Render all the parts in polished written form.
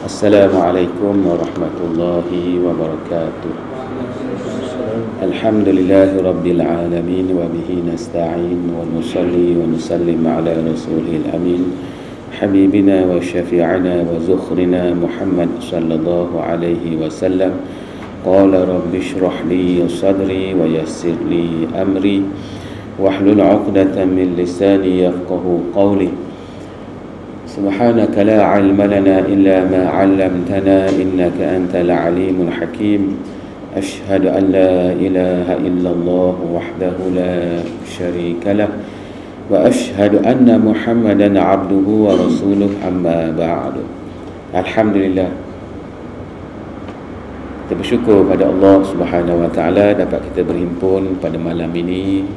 Assalamualaikum warahmatullahi wabarakatuh. Alhamdulillahi rabbil alamin wa bihi nasta'in wa nusalli wa nusallim ala rasulil amin habibina wa syafi'ana wa zukhrina Muhammad sallallahu alaihi wasallam. Qala rabbi shrah li sadri wa yassir li amri wahlul 'uqdatam min lisani yafqahu qawli. Subhanaka la ilma lana illa ma 'allamtana innaka antal alimul hakim. Ashhadu an la ilaha illallah wahdahu la syarika lah wa ashhadu anna Muhammadan 'abduhu wa rasuluh, amma ba'du. Alhamdulillah, kita bersyukur pada Allah Subhanahu wa taala dapat kita berhimpun pada malam ini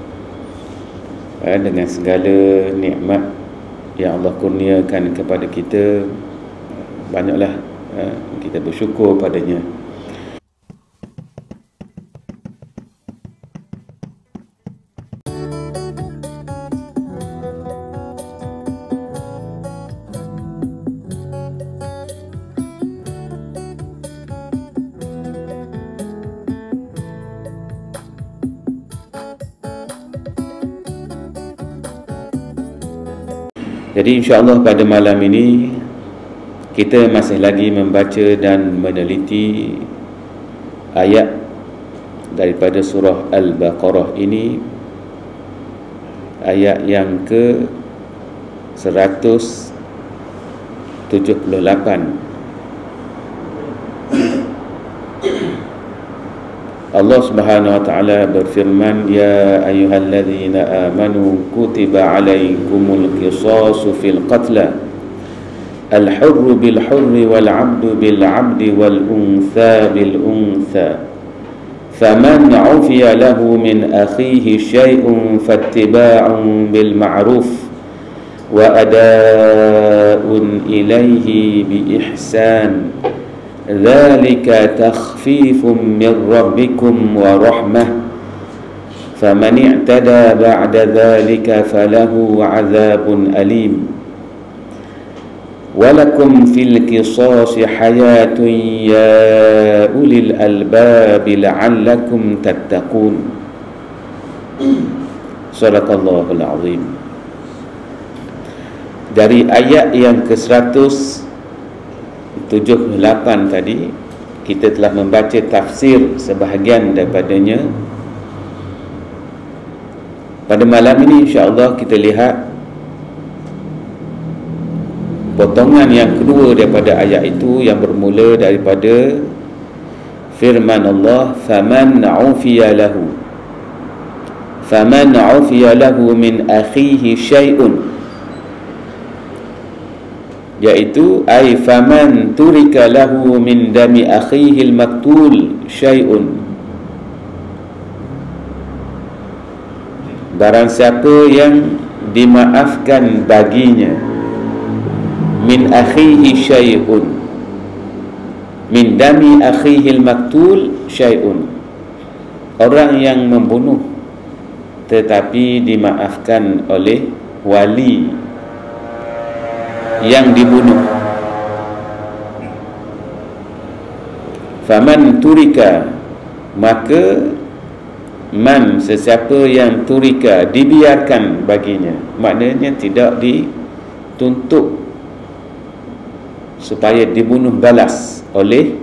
dengan segala nikmat yang Allah kurniakan kepada kita. Banyaklah kita bersyukur padanya. Jadi insya-Allah pada malam ini kita masih lagi membaca dan meneliti ayat daripada surah Al-Baqarah ini, ayat yang ke 178. Allah Subhanahu wa taala berfirman, ya ayyuhalladzina amanu kutiba alaikumul qisasu fil qatla al-hurru bil hurri wal 'abdu bil 'abdi wal untha bil untha faman 'ufiya lahu min akhihi syai'un fattiba'un bil ma'ruf wa ada'un ilaihi bi ihsan dzalika takhfifun min rabbikum wa rahmah faman i'tada ba'da dzalika falahu 'adzabun alim walakum fil qisasi hayatun ya ulil albab la'allakum tattaqun. Shadaqallahul azim. Dari ayat yang ke-178 tadi, kita telah membaca tafsir sebahagian daripadanya. Pada malam ini insya-Allah kita lihat potongan yang kedua daripada ayat itu, yang bermula daripada firman Allah, faman 'ufiya lahu min akhihi syai'un, yaitu ay faman turika lahu min dami akhihi al-maqtul syai'un, barang siapa yang dimaafkan baginya min akhihi syai'un, min dami akhihi al-maqtul syai'un, orang yang membunuh tetapi dimaafkan oleh wali yang dibunuh. Faman turika, maka man, sesiapa yang turika, dibiarkan baginya, maknanya tidak dituntut supaya dibunuh balas oleh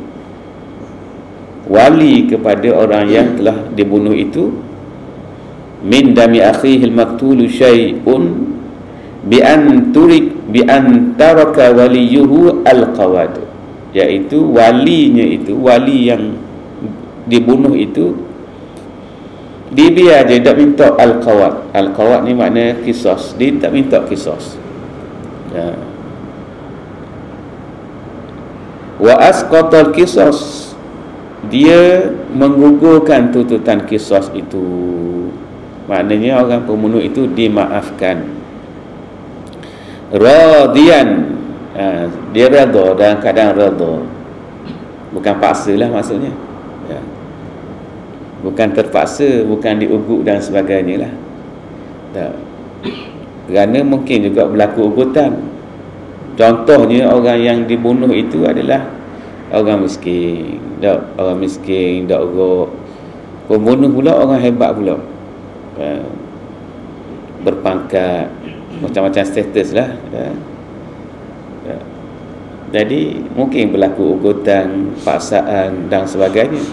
wali kepada orang yang telah dibunuh itu, min dami akhihi al-maqtul syai'un bi an taraka waliyuhu al-qawad, iaitu walinya itu, wali yang dibunuh itu dibiar je, tak minta al-qawad. Al-qawad ni makna qisas, dia tak minta qisas. Ya. Wa asqatal qisas, dia menggugurkan tuntutan qisas itu, maknanya orang pembunuh itu dimaafkan. Radian, dia redha, dalam keadaan redha, bukan paksa lah maksudnya ya. Bukan terpaksa, bukan diugut dan sebagainya lah. Tak. Kerana mungkin juga berlaku ugutan Contohnya orang yang dibunuh itu adalah orang miskin. Orang miskin, orang pembunuh pula orang hebat pula, berpangkat, macam-macam status lah. Jadi mungkin berlaku ugutan, paksaan dan sebagainya.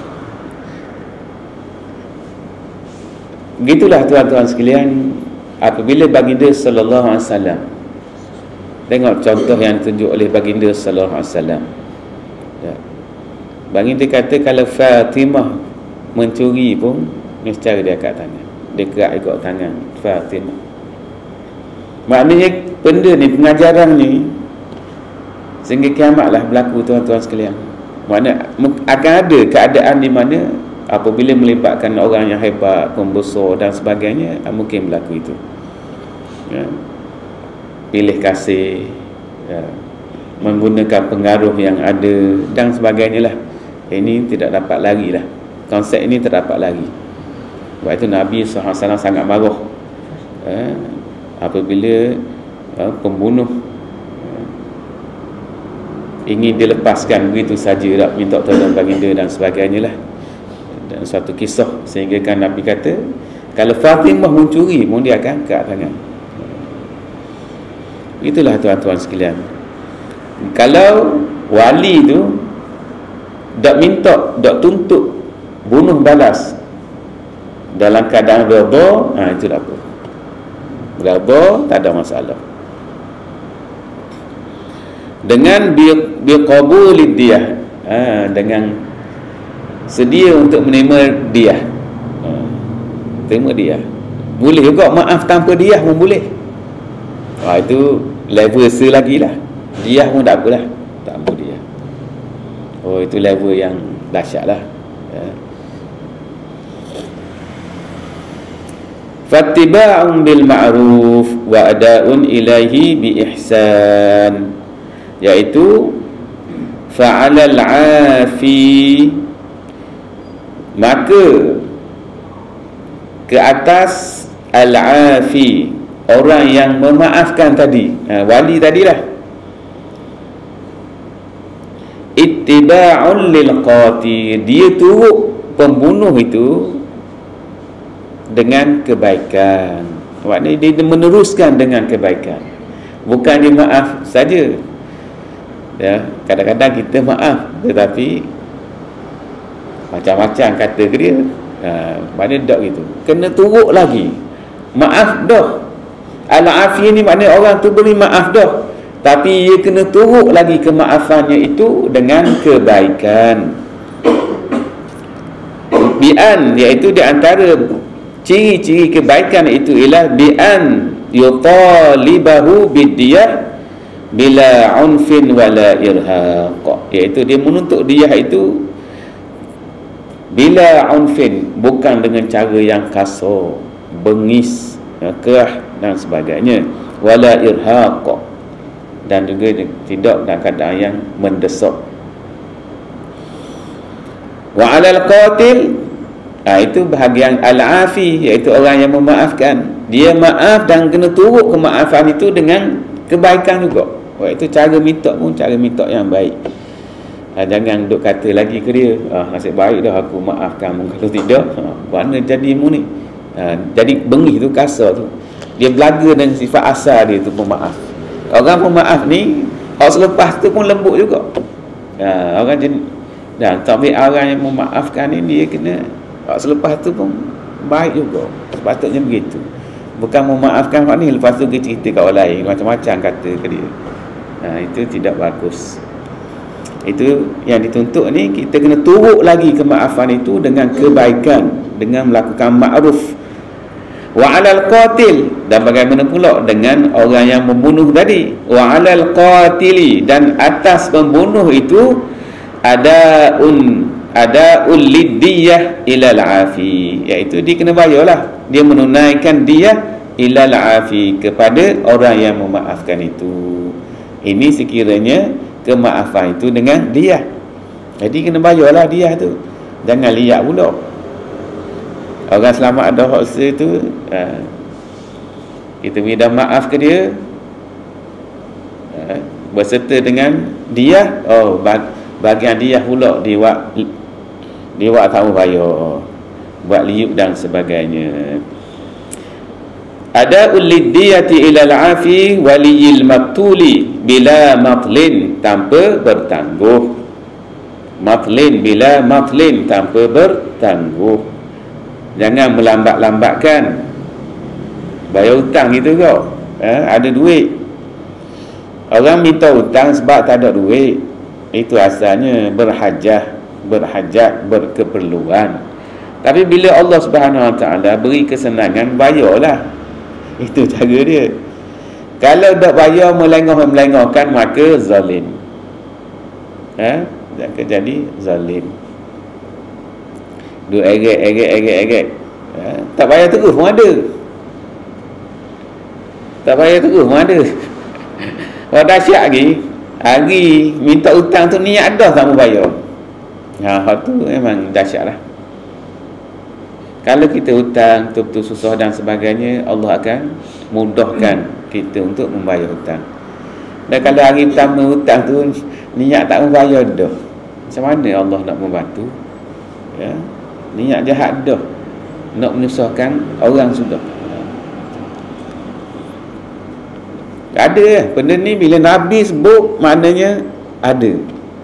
Begitulah tuan-tuan sekalian, apabila baginda sallallahu alaihi wasallam, tengok contoh yang ditunjuk oleh baginda sallallahu alaihi wasallam. Baginda kata kalau Fatimah mencuri pun nescaya dia angkat tangan, dia gerak ikut tangan Fatimah. Maknanya benda ni, pengajaran ni sehingga kiamatlah berlaku tuan-tuan sekalian. Maknanya akan ada keadaan di mana apabila melibatkan orang yang hebat, pembesar dan sebagainya, mungkin berlaku itu, pilih kasih, menggunakan pengaruh yang ada dan sebagainya lah. Ini tidak dapat lagi lah, konsep ini tak dapat lagi. Sebab itu Nabi SAW sangat marah apabila pembunuh ingin dilepaskan begitu saja, tak minta tolong baginda dan sebagainya lah. Dan suatu kisah sehingga kan Nabi kata kalau Fatimah mencuri pun dia akan angkat tangan. Itulah tuan-tuan sekalian, kalau wali tu tak minta, tak tuntut bunuh balas dalam keadaan redha, itu tak apa, redha tak ada masalah. Dengan biqabulid diyah, dengan sedia untuk menerima diyah, terima diyah. Boleh juga maaf tanpa diyah pun boleh. Itu level selagi lah. Diyah pun tak apalah, tak apa diyah. Itu level yang dahsyat lah. Fattiba'un bil ma'ruf wa ada'un ilaihi bi ihsan, iaitu fa'alal 'afi, maka ke atas al-'afi, orang yang memaafkan tadi, wali tadilah. Ittiba'un lil qatil, dia turut pembunuh itu dengan kebaikan. Maknanya dia meneruskan dengan kebaikan, bukan dia maaf saja. Kadang-kadang kita maaf tetapi macam-macam kata ke dia, maknanya tak gitu, kena turut lagi. Maaf dah, al-afi ni maknanya orang tu beri maaf dah, tapi ia kena turut lagi kemaafannya itu dengan kebaikan. Bi'an, iaitu di antara ciri-ciri kebaikan itu ialah bi'an yutalibahu bidiyah bila unfin wala irhaq, iaitu dia menuntut diyah itu bila unfin, bukan dengan cara yang kasar, bengis, kerah dan sebagainya, wala irhaq, dan juga tidak dalam keadaan yang mendesak. Wa alal qatil, itu bahagian al-afi, iaitu orang yang memaafkan. Dia maaf dan kena turut kemaafan itu dengan kebaikan juga. Itu cara minta pun cara minta yang baik. Jangan duk kata lagi ke dia, nasib baik dah aku maafkan mu, kalau tidak mana jadi mu ni. Jadi bengih tu, kasar tu, dia belaga dengan sifat asal dia tu pemaaf. Orang pemaaf ni, orang selepas tu pun lembut juga. Orang jenis, dan tapi orang yang memaafkan ni, dia kena orang selepas tu pun baik juga. Sepatutnya begitu. Bukan memaafkan orang ni, lepas tu dia cerita kat orang lain, macam-macam kata ke dia. Itu tidak bagus. Itu yang dituntut ni, kita kena turut lagi kemaafan itu dengan kebaikan, dengan melakukan ma'ruf. Wa 'alal qatil, dan bagaimana pula dengan orang yang membunuh tadi. Wa 'alal qatili, dan atas pembunuh itu ada lidiyah ilal afi, iaitu dia kena bayarlah, dia menunaikan diyah ilal afi, kepada orang yang memaafkan itu. Ini sekiranya kemaafan itu dengan diyah, jadi kena bayarlah diyah tu. Jangan liak pula. Orang selamat ada hak itu, kita beri dah maaf ke dia, berserta dengan dia, bagian dia pula dia tak mau bayar, buat liuk dan sebagainya. Ada ulidiyati ilal afi waliyil maktuli bila matlin, tanpa bertangguh. Matlin bila matlin, tanpa bertangguh. Jangan melambat-lambatkan bayar hutang gitu kau. Ada duit, orang minta hutang sebab tak ada duit, itu asalnya berhajat, berkeperluan. Tapi bila Allah Subhanahu Wa Taala beri kesenangan, bayarlah. Itu cara dia. Kalau tak bayar, melengah-melengahkan, maka zalim. Jadi zalim. Duk eget. Tak bayar terus pun ada. Tak bayar terus pun ada. Wah, dahsyat lagi. Hari minta hutang tu niat dah tak mau bayar. Tu memang dahsyat lah. Kalau kita hutang betul-betul susah dan sebagainya, Allah akan mudahkan kita untuk membayar hutang. Dan kalau hari pertama hutang tu niat tak membayar dah, macam mana Allah nak membantu? Niat jahat dah, nak menyusahkan orang sudah. Ada benda ni bila Nabi sebut, maknanya ada.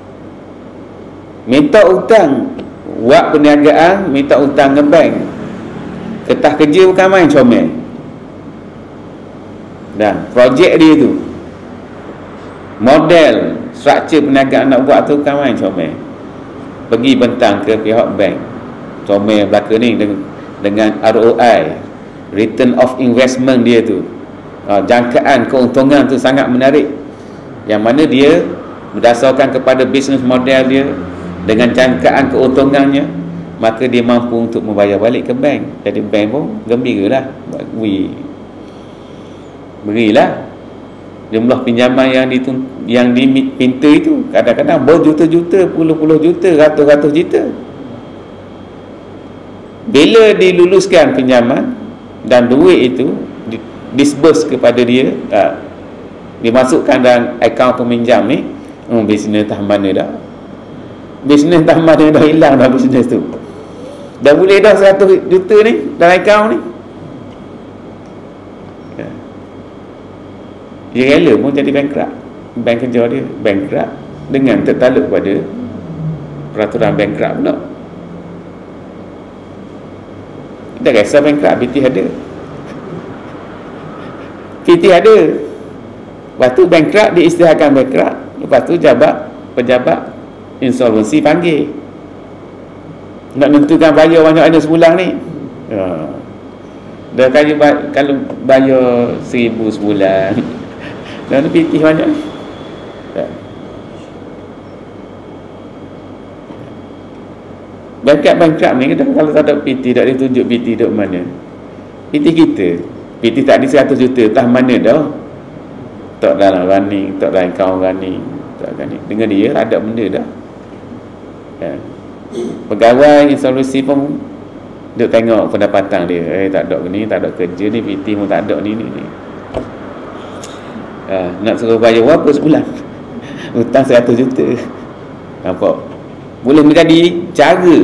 Minta hutang, buat perniagaan, minta hutang ke bank, ketah kerja bukan main comel. Dan projek dia tu, model struktur perniagaan nak buat tu bukan main comel. Pergi bentang ke pihak bank, comel belaka ni dengan ROI, return of investment dia tu, jangkaan keuntungan tu sangat menarik, yang mana dia berdasarkan kepada business model dia dengan jangkaan keuntungannya, maka dia mampu untuk membayar balik ke bank. Jadi bank pun gembira lah, berilah jumlah pinjaman yang dipinta itu kadang-kadang berjuta-juta, puluh-puluh juta, ratus-ratus juta. Bila diluluskan pinjaman dan duit itu disburse kepada dia, dimasukkan dalam akaun peminjam ni, bisnes tak mana dah, bisnes tak mana dah hilang dah bisnes tu. Dah boleh dah 100 juta ni dalam akaun ni. Dia rela pun jadi bankrupt. Bank kerja dia bankrupt dengan tertaluk pada peraturan bankrupt pula. Kita rasa bankrupt, PT ada. PT ada. Lepas tu bankrupt, diisytiharkan bankrupt. Lepas tu pejabat insolvensi panggil, nak tentukan bayar banyak mana sebulan ni. Dah kalau bayar 1,000 sebulan, dah ni PT banyak ni. Bankrupt ni kalau tak ada PT, tak ditunjuk PT duduk mana. PT kita, PT tak ada 100 juta, entah mana dah. Tak dalam running, tak dalam account running, tak running. Dengan dia ada benda dah. Pegawai insolvensi pun duk tengok pendapatan dia, tak ada ni, tak ada kerja ni, PT pun tak ada ni. Nak suruh bayar berapa sebulan? Hutang 100 juta. Nampak? Boleh menjadi cara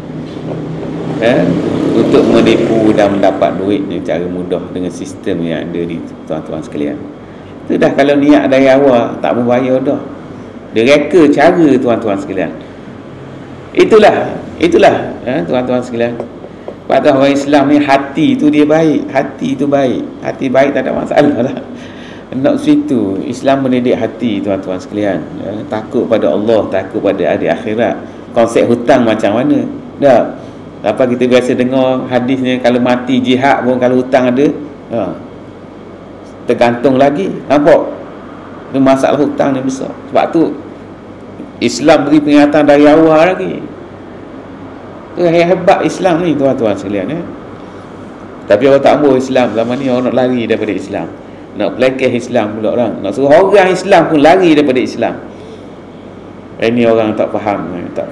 untuk menipu dan mendapat duit dengan cara mudah dengan sistem yang ada di tuan-tuan sekalian. Itu dah kalau niat dari awal tak mau bayar dah. Dia reka cara tuan-tuan sekalian. Itulah tuan-tuan sekalian. Pada orang Islam ni, hati tu dia baik, hati tu baik, hati baik tak ada masalah lah. Nak situ Islam mendidik hati tuan-tuan sekalian, takut pada Allah, takut pada hari akhirat. Konsep hutang macam mana dah. Apa kita biasa dengar hadisnya, kalau mati jihad pun kalau hutang ada, tergantung lagi. Nampak itu masalah hutang ni besar. Sebab tu Islam beri peringatan dari awal lagi. Itu hebat Islam ni tuan-tuan sekalian. Tapi orang tak mahu Islam zaman ni, orang nak lari daripada Islam, nak pelekeh Islam pula orang, nak suruh orang Islam pun lari daripada Islam. Ini orang tak faham.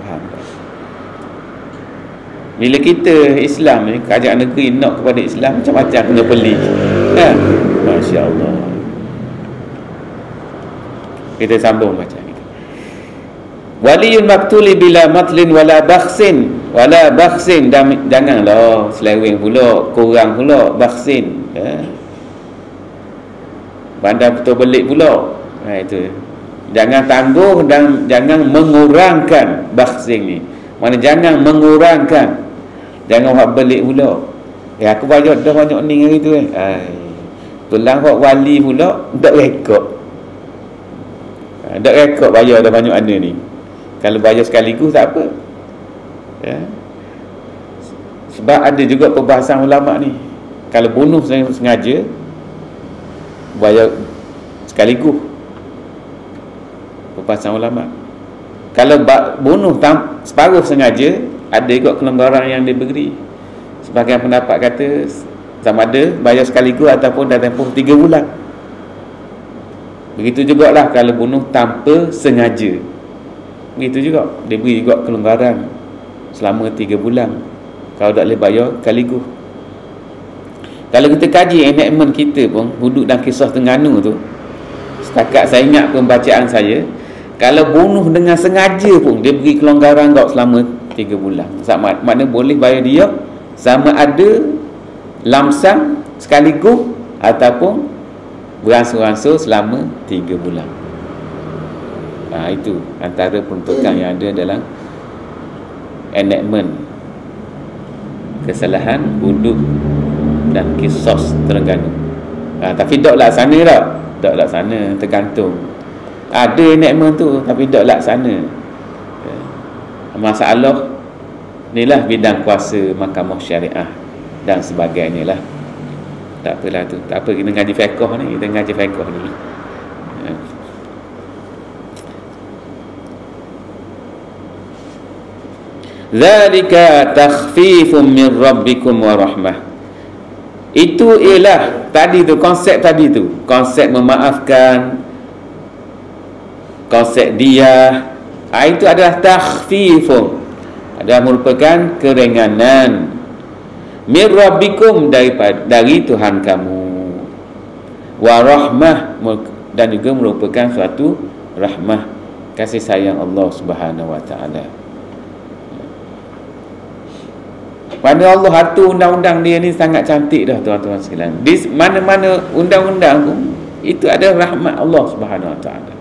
Bila kita Islam ni, kerajaan negeri nak kepada Islam, macam-macam kena beli. Masya Allah. Kita sambung macam ni. Waliyul maktuli bila matlin wala bakhsin. Wala bakhsin, janganlah seleweng pula, kurang pula bakhsin. Bandar betul belik pula. Itu. Jangan tangguh dan jangan mengurangkan bakhsin ni. Mana jangan mengurangkan. Jangan buat belik pula. Aku bayar dah banyak ni hari tu Tulang hak wali pula tak rekod. Tak rekod bayar dah banyak ada ni. Kalau bayar sekaligus tak apa. Sebab ada juga perbahasan ulama ni. Kalau bunuh sengaja bayar sekaligus. Perbahasan ulama. Kalau bunuh separuh sengaja, ada juga kelonggaran yang diberi. Sebahagian pendapat kata sama ada bayar sekaligus ataupun dah tempoh 3 bulan. Begitu jugalah kalau bunuh tanpa sengaja. Begitu juga, dia beri juga kelonggaran selama 3 bulan kalau tak boleh bayar sekaligus. Kalau kita kaji enactment kita pun, duduk dalam kisah Terengganu tu, setakat saya ingat pembacaan saya, kalau bunuh dengan sengaja pun dia beri kelonggaran kau selama 3 bulan. Maknanya boleh bayar dia sama ada lamsam sekaligus ataupun beransur-ansur selama 3 bulan. Itu antara peruntukan yang ada dalam enactment kesalahan hudud dan kisos Terengganu. Tapi tak laksana tak? Tak laksana, tergantung. Ada enactment tu tapi tak laksana. Masalah inilah bidang kuasa mahkamah syariah dan sebagainya lah. Tak apalah tu. Tak apa, kita ngaji fiqh ni. Kita ngaji fiqh ni. Zalika takhfifun min rabbikum wa rahmah. Itu ialah tadi tu, konsep tadi tu, konsep memaafkan, konsep diyah. Itu adalah takhfifun, adalah merupakan keringanan min rabbikum, dari Tuhan kamu, wa rahmah, dan juga merupakan suatu rahmah, kasih sayang Allah Subhanahu wa taala. Pada Allah atur undang-undang dia ni sangat cantik dah tuan-tuan sekalian. Di mana-mana undang-undang pun itu adalah rahmat Allah Subhanahu wa taala.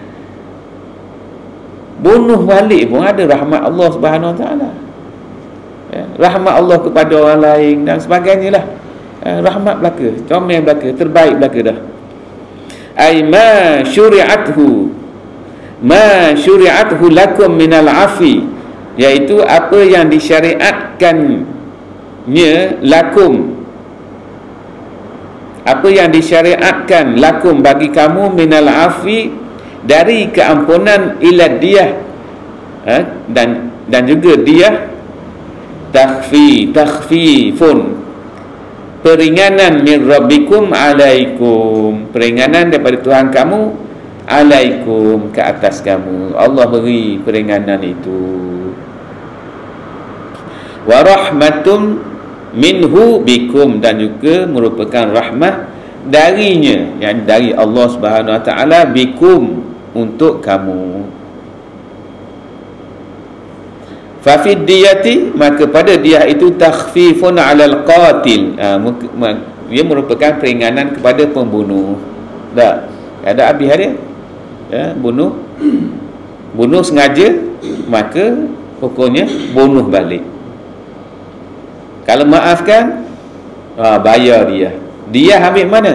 Bunuh balik pun ada rahmat Allah Subhanahu wa taala. Rahmat Allah kepada orang lain dan sebagainya lah. Rahmat belaka, comel belaka, terbaik belaka dah. Ai ma syuri'athu lakum minal afi, iaitu apa yang disyariatkannya lakum, apa yang disyariatkan lakum bagi kamu minal afi, dari keampunan, ila diyah, dan juga diyah, takhfifun, peringanan min rabbikum alaikum, peringanan daripada Tuhan kamu alaikum, ke atas kamu. Allah beri peringanan itu. Wa rahmatum minhu bikum, dan juga merupakan rahmat darinya, yang dari Allah Subhanahu wa taala, bikum, untuk kamu. Fa fi diyati, maka pada diyah itu takhfifun 'alal qatil, ia merupakan peringanan kepada pembunuh. Tak ada habis dia, bunuh sengaja, maka hukumnya bunuh balik. Kalau maafkan, bayar dia. Dia ambil mana?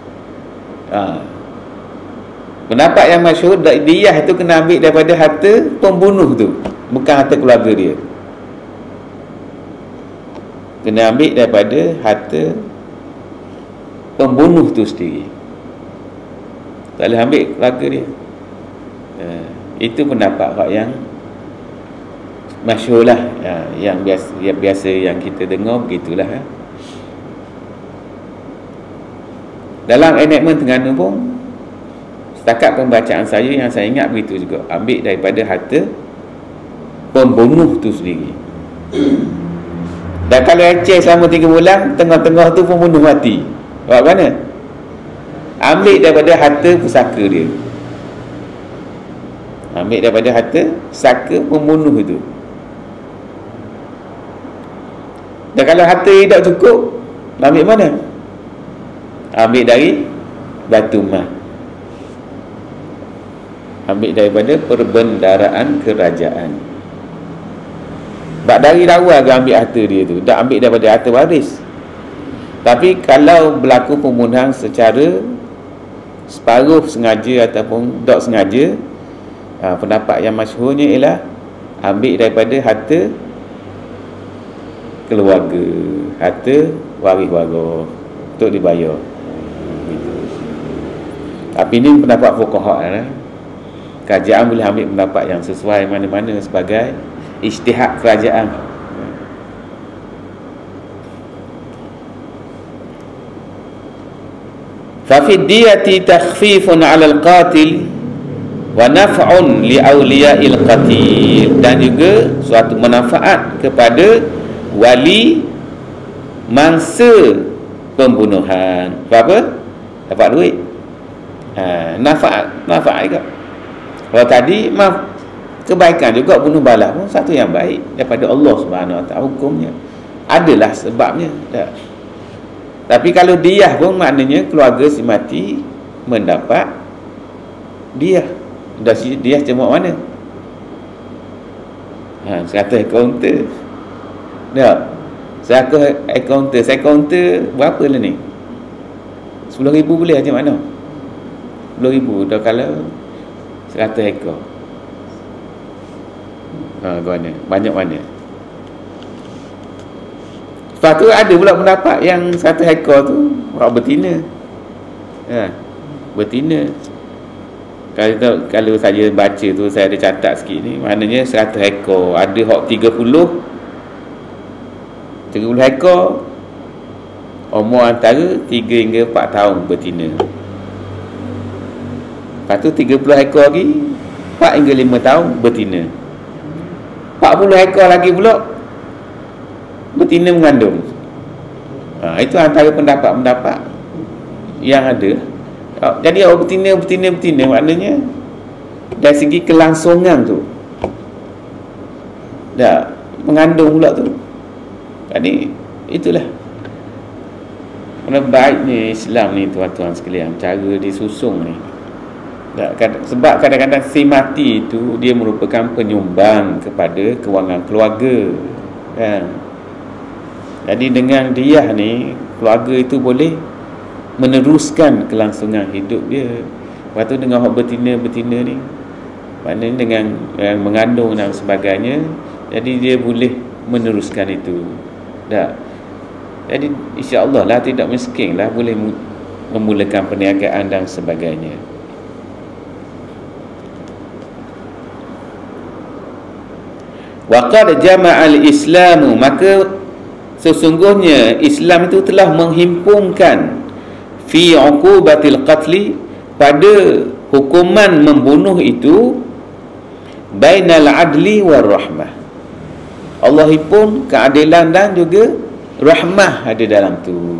Pendapat yang masyhur, diyah itu kena ambil daripada harta pembunuh tu, bukan harta keluarga dia. Kena ambil daripada harta pembunuh tu sendiri, tak boleh ambil keluarga dia. Itu pendapat yang masyhur lah, yang biasa yang kita dengar begitulah. Dalam enactment Terengganu pun, setakat pembacaan saya yang saya ingat begitu juga, ambil daripada harta pembunuh tu sendiri. Dan kalau eceh selama 3 bulan, tengah-tengah tu pembunuh mati, buat mana? Ambil daripada harta pusaka dia. Ambil daripada harta saka pembunuh itu. Dan kalau harta tak cukup, ambil mana? Ambil dari batu mal. Ambil daripada perbendaraan kerajaan. Bak dari lawa ke ambil harta dia tu, tak ambil daripada harta waris. Tapi kalau berlaku pembunuhan secara separuh sengaja ataupun tak sengaja, pendapat yang masyhurnya ialah ambil daripada harta keluarga, harta waris-waris untuk dibayar. Tapi ini pendapat fuqaha. Kerajaan boleh ambil pendapat yang sesuai mana-mana sebagai ijtihad kerajaan. Fa fi diyati takhfifun 'ala al-qatil wa naf'un li awliya'il qatil, dan juga suatu manfaat kepada wali mangsa pembunuhan. Apa? Dapat duit. Manfaat juga. Kalau tadi kebaikan juga, bunuh balas pun satu yang baik daripada Allah Subhanahu Wa Taala hukumnya. Adalah sebabnya. Tak. Tapi kalau diyah pun maknanya keluarga si mati mendapat diyah. Dah si diyah cuma mana? 100 kaunter. Tak. Saya kaunter berapa lah ni? 10,000 boleh macam mana? 10,000 dah kalau 100 ekor. Mana? Banyak mana? Lepas tu ada pula pendapat yang 100 ekor tu orang betina. Betina. Kalau saya baca tu, saya ada catat sikit ni, maknanya 100 ekor. Ada hak 30 ekor, umur antara 3 hingga 4 tahun betina. Lepas tu 30 ekor lagi 4 hingga 5 tahun betina. 40 ekor lagi pula betina mengandung. Itu antara pendapat-pendapat yang ada. Jadi betina maknanya dari segi kelangsungan tu dah mengandung pula tu. Jadi itulah mana baiknya Islam ni, tuan-tuan sekalian, cara disusung ni. Sebab kadang-kadang si mati itu dia merupakan penyumbang kepada kewangan keluarga, kan? Jadi dengan diyah ni, keluarga itu boleh meneruskan kelangsungan hidup dia. Lepas tu dengan hak betina-betina ni, maknanya dengan yang mengandung dan sebagainya, jadi dia boleh meneruskan itu. Jadi insya-Allah lah tidak miskin lah, boleh memulakan perniagaan dan sebagainya. Wa qad jama'al Islamu, maka sesungguhnya Islam itu telah menghimpunkan fi uqubatil qatli, pada hukuman membunuh itu, bainal adli war rahmah. Allah himpun keadilan dan juga rahmah ada dalam tu.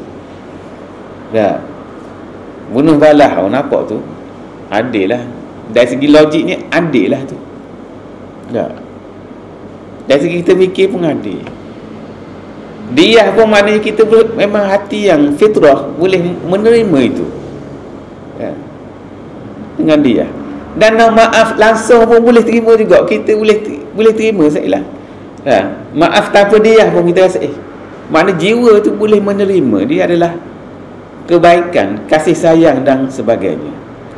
Tak. Bunuh balas, orang nampak tu adil lah. Dari segi logiknya adil lah tu. Tak. Dari segi kita fikir pun adil. Diyah pun maknanya kita memang hati yang fitrah boleh menerima itu, ya, dengan diyah. Dan maaf langsung pun boleh terima juga. Kita boleh terima sajalah, ya. Maaf tanpa diyah pun kita rasa makna jiwa tu boleh menerima. Dia adalah kebaikan, kasih sayang dan sebagainya.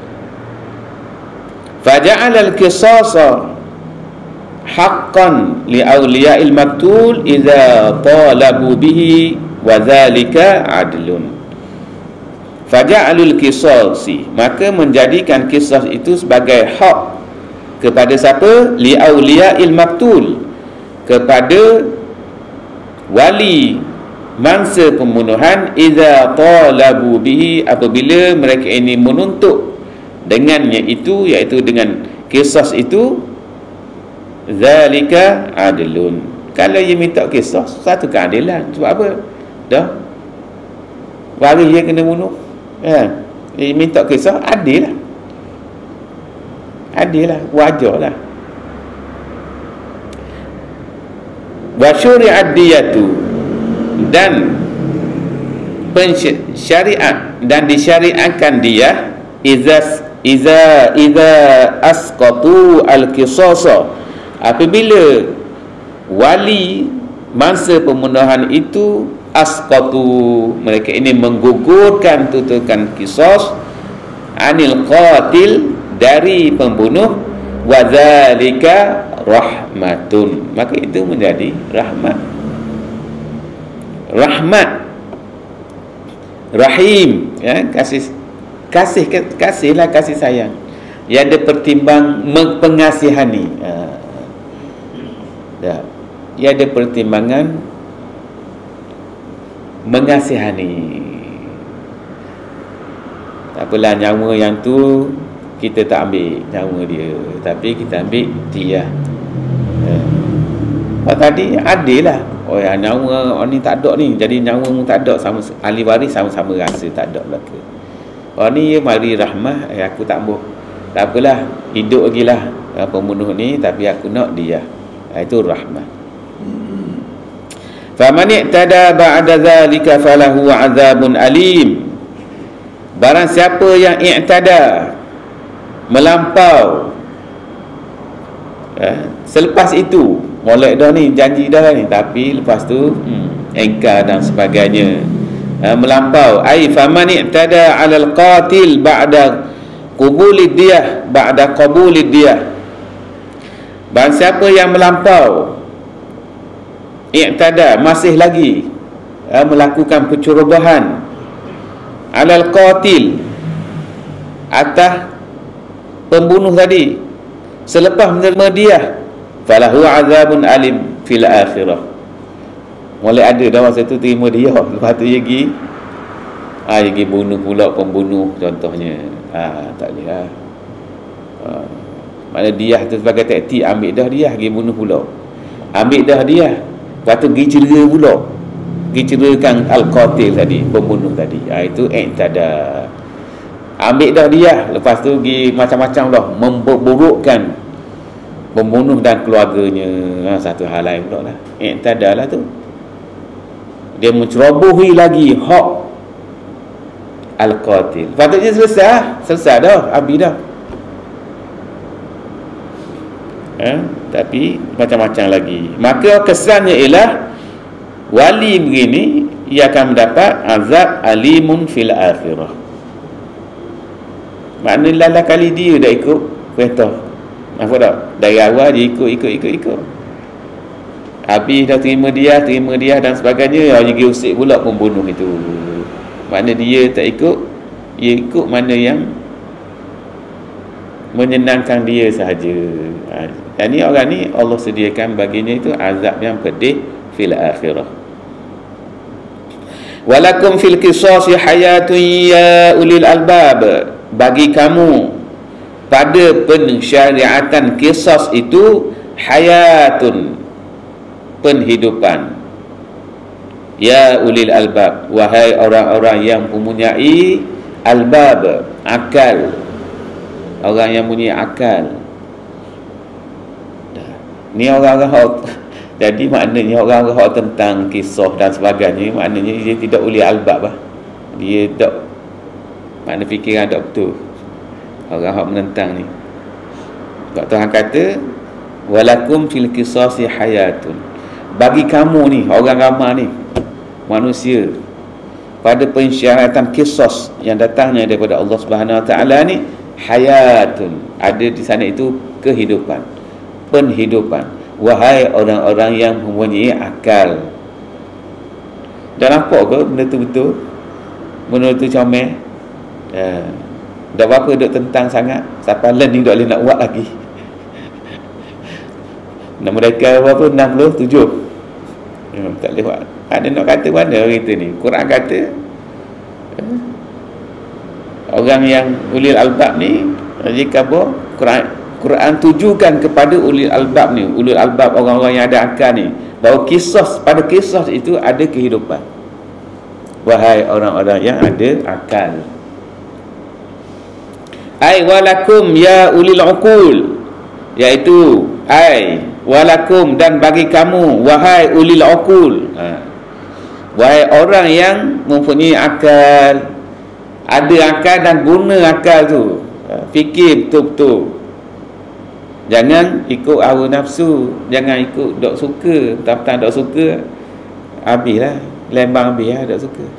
Faja'al al-qisasa haqqan li awliya'il maktul idza talabu bihi wa dzalika adlun. Faja'alul qisasi, maka menjadikan kisah itu sebagai hak kepada siapa? Li awliya'il maktul, kepada wali mangsa pembunuhan, idza talabu bihi, apabila mereka ini menuntut dengannya itu, iaitu dengan kisah itu, zalika adlun. Kalau dia minta kisah, satu keadilan. Sebab apa? Dah waris dia kena bunuh, ya. Dia minta kisah, adil lah. Adil lah, wajarlah. Wa syuri'ad diyatu, dan syariat dan disyariatkan dia iza asqatu al-qisasa, apabila wali masa pembunuhan itu asqatu, mereka ini menggugurkan tuntutan qisas anil qatil, dari pembunuh, wa dzalika rahmatun, maka itu menjadi rahmat. Rahim, ya, kasihlah, kasih sayang. Ia ada pertimbang pengasihani. Ia ada pertimbangan mengasihani. Tak apalah, nyawa yang tu kita tak ambil nyawa dia, tapi kita ambil dia. Tadi adil lah. Oh ya, nyawa orang ni tak ada ni, jadi nyawa mu tak ada, sama ahli waris sama-sama rasa tak ada belaka. Orang ni mari rahmah, aku tak mau. Tak apalah, hidup lagi lah pembunuh ni, tapi aku nak dia. Itu rahmah. Faman i'tada ba'da zalika falahu 'adzabun alim. Barang siapa yang i'tada, melampau, selepas itu, molek dah ni, janji dah ni, tapi lepas tu engkar dan sebagainya, melampau. Ai faman i'tada 'alal qatil ba'da qabulid diyah, ba'da qabulid diyah. Barang siapa yang melampau, i'tada, masih lagi melakukan pencerobohan, 'alal qatil, atas pembunuh tadi, selepas menerima dia, falahu 'adzabun alim fil akhirah. Mulai ada dah masa tu terima dia, lepas tu dia pergi bunuh pula pembunuh contohnya. Tak boleh lah. Maknanya dia tu sebagai taktik, ambil dah dia, pergi bunuh pula, ambil dah dia, lepas tu pergi cedera pula, pergi cederakan al-qatil tadi, pembunuh tadi. Itu i'tada. Ambil dah dia, lepas tu pergi macam-macam dah, memburukkan pembunuh dan keluarganya. Satu hal lain pula lah. I'tada lah tu. Dia mencerobohi lagi hak al-qatil. Patutnya selesai dah, habis dah. Tapi macam-macam lagi. Maka kesannya ialah wali begini, ia akan mendapat azab alimun fil akhirah. Maknanya lala kali dia dah ikut perintah. Nampak tak? Dari awal dia ikut. Habis dah terima dia dan sebagainya, dia pergi usik pula pembunuh itu. Maknanya dia tak ikut, dia ikut mana yang menyenangkan dia sahaja. Dan ni orang ni Allah sediakan baginya itu azab yang pedih fil akhirah. Walakum fil qisasi hayatun ya ulil albab. Bagi kamu pada pensyariatan qisas itu hayatun, penhidupan, ya ulil albab, wahai orang-orang yang mempunyai albab, akal, orang yang mempunyai akal. Ni orang-orang jadi maknanya orang-orang tentang kisah dan sebagainya, maknanya dia tidak ulil albab lah. Dia tak, makna fikiran tak betul. Orang yang menentang ni, Tuhan kata walakum fil qisasi hayatun, bagi kamu ni orang ramai ni manusia, pada pensyariatan qisas yang datangnya daripada Allah Subhanahu Wa Taala ni, hayatun, ada di sana itu kehidupan, penhidupan, wahai orang-orang yang mempunyai akal. Dan nampak ke benda tu betul? Benda tu comel. Dah berapa duk tentang sangat, sampai learning duk boleh nak buat lagi. Nama mereka berapa? 67. Tak boleh buat. Ada nak kata mana kita ni? Quran kata orang yang ulil albab ni, jika Quran tujukan kepada ulil albab ni, ulil albab orang-orang yang ada akal ni, bahawa pada kisah itu ada kehidupan. Wahai orang-orang yang ada akal. Ai walakum ya ulil uqul, iaitu ai walakum, dan bagi kamu wahai ulil uqul, wahai orang yang mempunyai akal, ada akal dan guna akal tu, fikir betul-betul. Jangan ikut hawa nafsu, jangan ikut dok suka, tak dok suka habislah, lembang habis lah dok suka.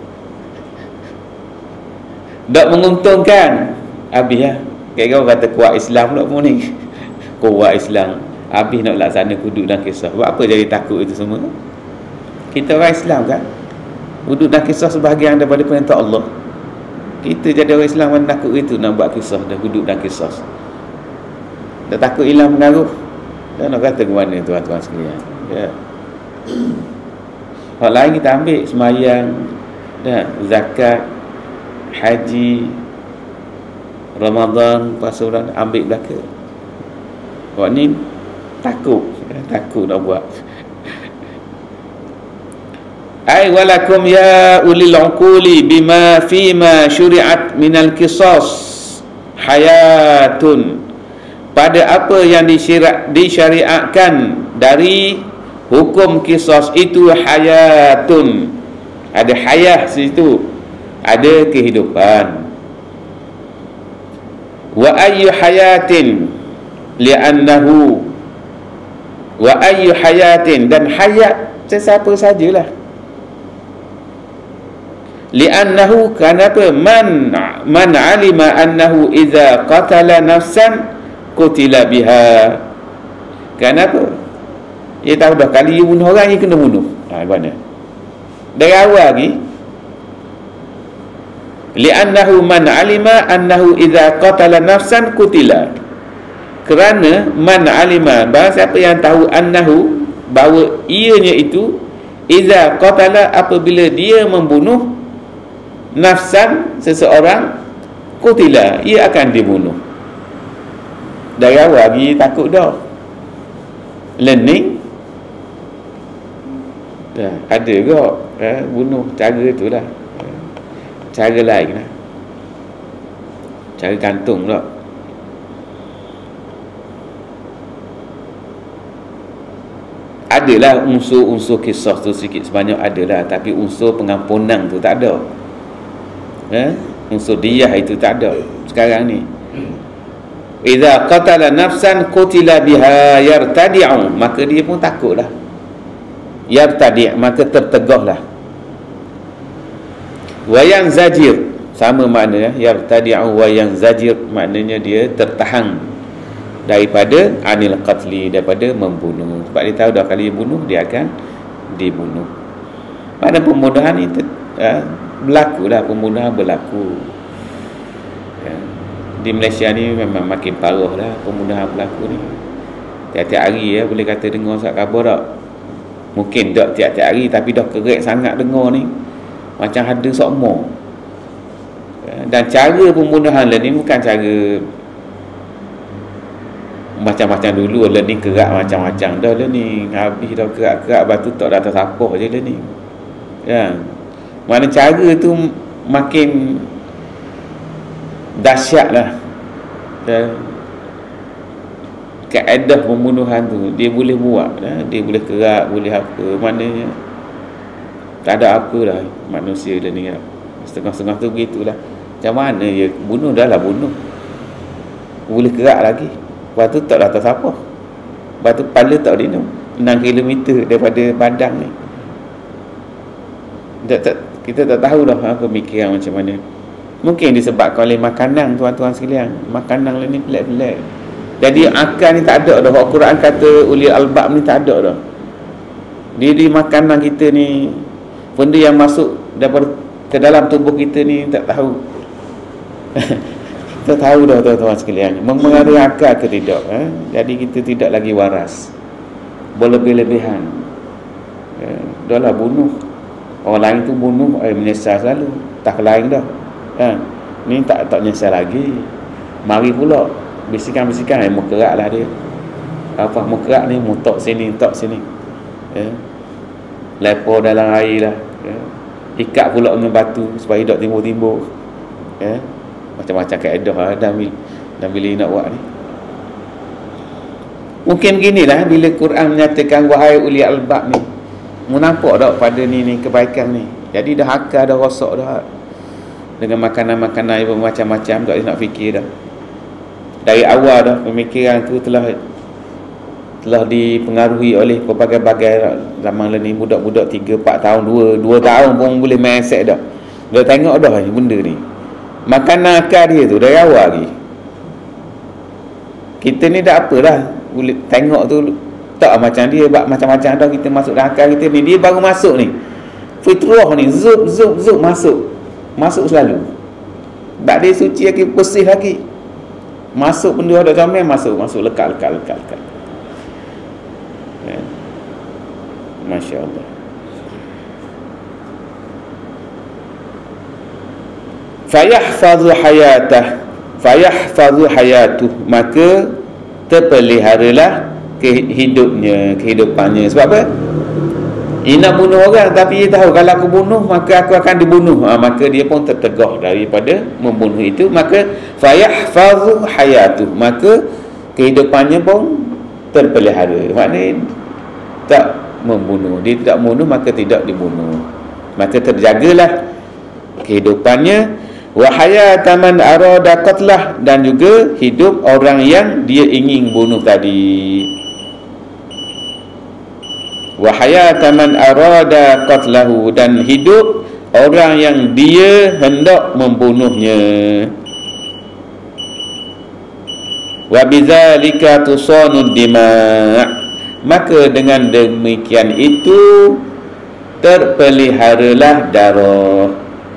Dok menguntungkan habis lah. Kira kata kuat Islam pula pun ni. Kuat Islam habis nak laksana hudud dan kisah. Buat apa jadi takut itu semua? Kita orang Islam kan, hudud dan kisah sebahagian daripada perintah Allah. Kita jadi orang Islam mana takut itu nak buat kisah dan hudud dan kisah. Dah takut hilang pengaruh. Dan nak kata ke mana tuan-tuan sekalian, ya. Hal lain kita ambil sembahyang, zakat, haji, Ramadan, puasa bulan, ambil belaka. Awak ni takut nak buat. Ai walakum ya ulil uquli bima fima syuri'at minal qisas hayatun, pada apa yang disyariatkan dari hukum qisas itu hayatun, ada hayah situ, ada kehidupan. Wa ayyu hayatin li'annahu, wa ayyu hayatin, dan hayat sesiapa sajalah. Li'annahu, kenapa? Man alima annahu idza qatala nafsan qutila biha. Kenapa? Dia tahu dah kali dia bunuh orang, dia kena bunuh. Mana? Dari awal lagi. Li'annahu man alima annahu idza qatala nafsan qutila. Kerana man alima, barang siapa yang tahu annahu, bahawa ianya itu, idza qatala, apabila dia membunuh, nafsan, seseorang, qutila, ia akan dibunuh. Dari awal lagi takut dah. Learning dah ada ke bunuh cara itulah, cara lain lah, cara gantung pula. Adalah unsur-unsur kisah tu sikit sebanyak adalah, tapi unsur pengampunan tu tak ada. Unsur diyah itu tak ada sekarang ni. Idza qatala nafsan qutila biha yartadi'u, maka dia pun takutlah. Yartadi', maka tertegahlah. Wa yanzajir, sama makna yartadi'u wa yanzajir, maknanya dia tertahan daripada anil qatli, daripada membunuh. Sebab dia tahu dah kali dia bunuh, dia akan dibunuh. Pada pembunuhan ni berlakulah, pembunuhan berlaku. Di Malaysia ni memang makin parah lah pembunuhan berlaku ni. Tiap-tiap hari boleh kata dengar sat khabar tak? Mungkin tak tiap-tiap hari, tapi dah kerek sangat dengar ni, macam ada sokmo. Dan cara pembunuhan lah ni bukan cara macam-macam dulu lah ni, kerak macam-macam dah lah ni, habis dah kerak-kerak batu tak datang siapa je lah ni. Mana cara tu makin dahsyat lah. Kaedah pembunuhan tu dia boleh buat, dia boleh kerak, boleh apa, maknanya tak ada apa lah manusia dah ni. Setengah-setengah tu begitulah. Macam mana dia bunuh, dah lah bunuh, boleh kerak lagi, lepas tu tak datang siapa, lepas tu kepala tak dinam 6 km daripada padang ni. Kita tak tahu dah pemikiran macam mana. Mungkin disebabkan oleh makanan, tuan-tuan sekalian. Makanan ni pelik-pelik. Jadi akal ni tak ada dah. Al-Quran kata ulil albab ni tak ada dah. Di makanan kita ni, benda yang masuk daripada ke dalam tubuh kita ni tak tahu. Kita tahu dah tuan-tuan sekalian, mempengaruhi akal ke tidak. Jadi kita tidak lagi waras, berlebih-lebihan. Dah lah bunuh. Orang lain tu bunuh, menyesal selalu. Tak lain dah. Ni tak menyesal lagi. Mari pula bisikan-bisikan, mau kerak lah dia. Apa mau kerak ni, mau tok sini, tok sini. Lepo dalam air lah. Ikat pula dengan batu supaya tak timbul-timbul. Macam-macam kaedah lah. Dan Dan bila nak buat ni, mungkin beginilah bila Quran menyatakan wahai uli albab ni, mu nampak tak pada ni kebaikan ni. Jadi dah akal dah rosak dah dengan makanan-makanan yang macam-macam, tak nak fikir dah. Dari awal dah pemikiran tu telah dipengaruhi oleh pelbagai-bagai zaman ni. Budak-budak 3-4 tahun, 2 tahun pun boleh main set dah. Dah tengok dah ni benda ni. Makanan akal dia tu dari awal lagi. Kita ni dah apalah, boleh tengok tu tak macam dia macam-macam dah. Kita masuk dalam akal kita ni, dia baru masuk ni, fitrah ni zup masuk selalu. Tak ada suci lagi, bersih lagi, masuk benda ada comel, masuk lekat. Masya Allah. Fayahfazu hayatuh, maka terpeliharalah kehidupannya. Sebab apa? Dia nak bunuh orang, tapi dia tahu kalau aku bunuh maka aku akan dibunuh. Maka dia pun tertegah daripada membunuh itu. Maka fayahfazu hayatuh, maka kehidupannya pun terpelihara. Maknanya tak membunuh. Dia tidak membunuh, maka tidak dibunuh. Maka terjagalah kehidupannya. Wa hayata man arada qatlah, dan juga hidup orang yang dia ingin bunuh tadi. Wa hayata man arada qatlahu, dan hidup orang yang dia hendak membunuhnya. Wa bidzalika tusanud dima', maka dengan demikian itu terpeliharalah darah.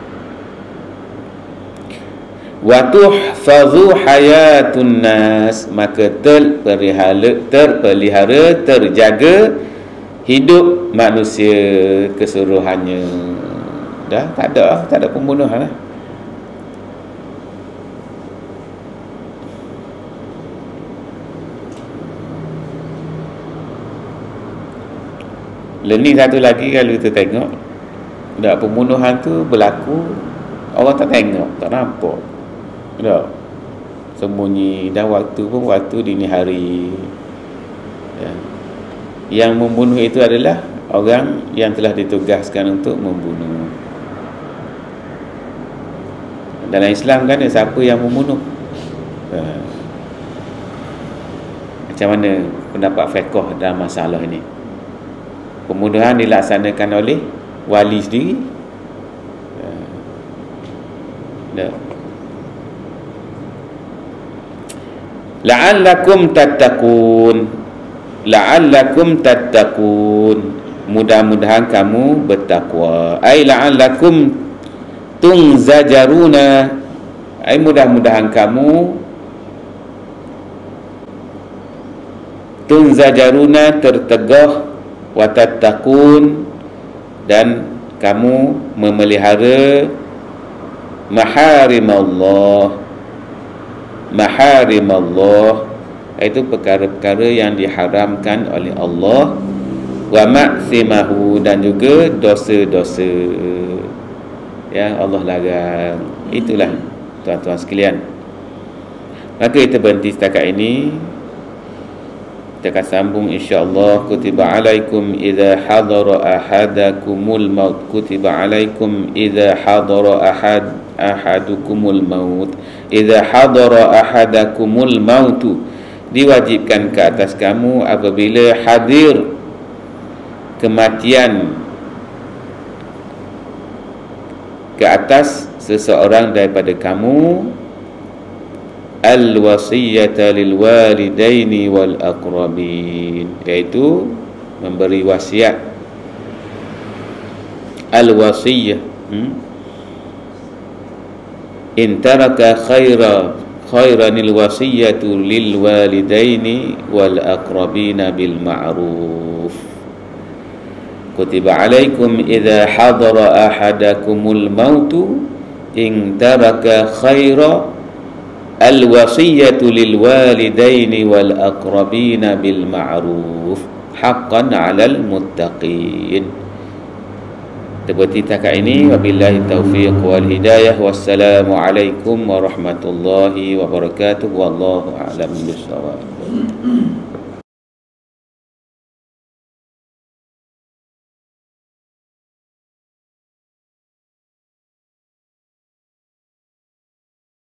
Wa tuhfazu hayatun nas, maka terpelihara, terjaga hidup manusia keseluruhannya. Dah tak ada pembunuhan lah. Learning satu lagi, kalau kita tengok dah pembunuhan tu berlaku, orang tak tengok, tak nampak. Tak, sembunyi. Dan waktu pun waktu dini hari. Yang membunuh itu adalah orang yang telah ditugaskan untuk membunuh. Dalam Islam kan, siapa yang membunuh? Macam mana pendapat fiqh dalam masalah ini? Pembunuhan dilaksanakan oleh wali sendiri. La'allakum tattaqun, mudah-mudahan kamu bertakwa. Ai la'allakum tunzajaruna, ai mudah-mudahan kamu tunzajaruna, tertegah, wa tattaqun, dan kamu memelihara maharimallah, itu perkara-perkara yang diharamkan oleh Allah, wa maksimahu, dan juga dosa-dosa yang Allah larang. Itulah tuan-tuan sekalian. Maka kita berhenti setakat ini. Kita akan sambung insya-Allah. Kutiba alaikum idza hadara ahadakumul maut, kutiba alaikum idza hadara ahadukumul maut, idza hadara ahadakumul mautu, diwajibkan ke atas kamu apabila hadir kematian ke atas seseorang daripada kamu, al-wasiyata lil walidaini wal aqrabin, iaitu memberi wasiat. Al-wasiyah, in taraka khairanil wasiyatu lil walidaini wal aqrabina bil ma'ruf. Kutiba alaikum idza hadara ahadakumul mautu in taraka khaira al wasiyatu lil walidaini wal aqrabina bil ma'ruf haqqan 'alal muttaqin. Seperti takat ini, wabillahi taufiq wal hidayah. Wassalamualaikum warahmatullahi wabarakatuh. Wallahu a'lam bishawab.